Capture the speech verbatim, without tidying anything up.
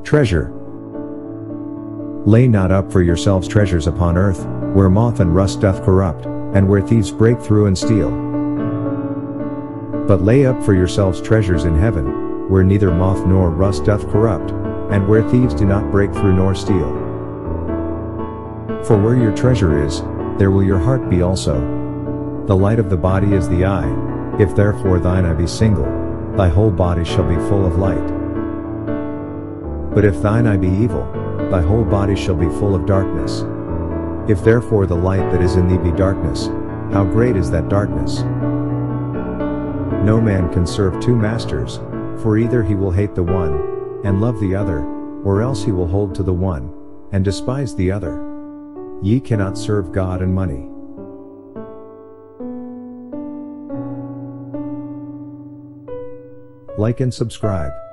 Treasure. Lay not up for yourselves treasures upon earth, where moth and rust doth corrupt, and where thieves break through and steal. But lay up for yourselves treasures in heaven, where neither moth nor rust doth corrupt, and where thieves do not break through nor steal. For where your treasure is, there will your heart be also. The light of the body is the eye. If therefore thine eye be single, thy whole body shall be full of light. But if thine eye be evil, thy whole body shall be full of darkness. If therefore the light that is in thee be darkness, how great is that darkness? No man can serve two masters, for either he will hate the one, and love the other, or else he will hold to the one, and despise the other. Ye cannot serve God and money. Like and subscribe.